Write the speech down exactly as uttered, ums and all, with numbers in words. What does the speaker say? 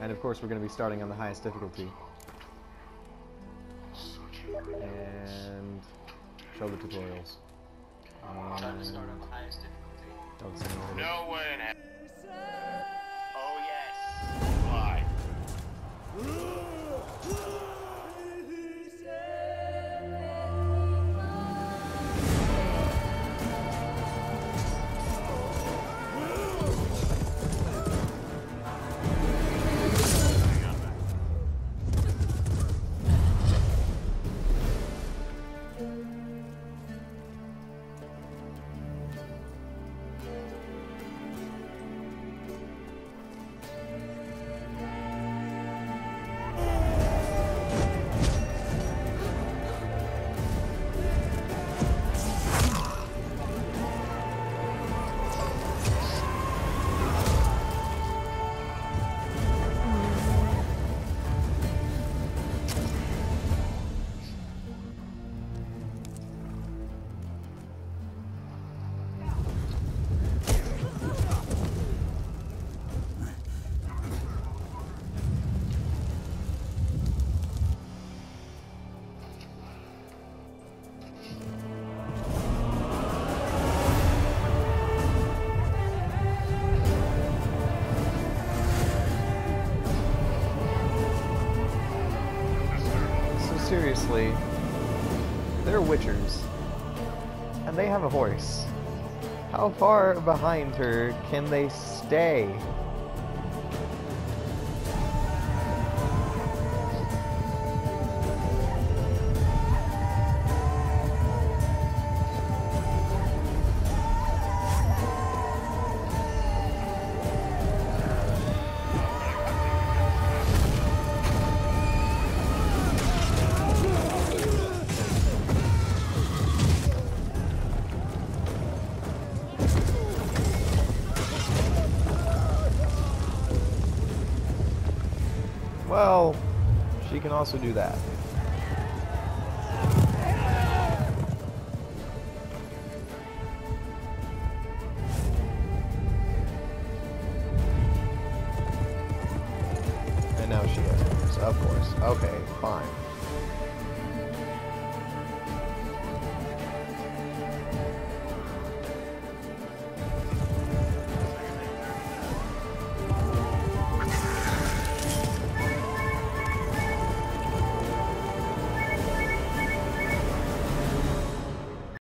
And of course we're going to be starting on the highest difficulty. And show the tutorials. Um, Time to start on the highest difficulty. Don't say no. No way in hell. Oh yes. Why? Seriously, they're witchers, and they have a horse. How far behind her can they stay? Well, she can also do that. And now she has horse, of course. Okay, fine.